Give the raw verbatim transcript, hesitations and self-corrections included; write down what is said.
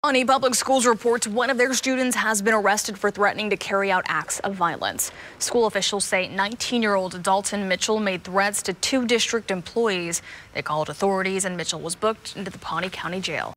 Pawnee Public Schools reports one of their students has been arrested for threatening to carry out acts of violence. School officials say nineteen-year-old Dalton Mitchell made threats to two district employees. They called authorities and Mitchell was booked into the Pawnee County Jail.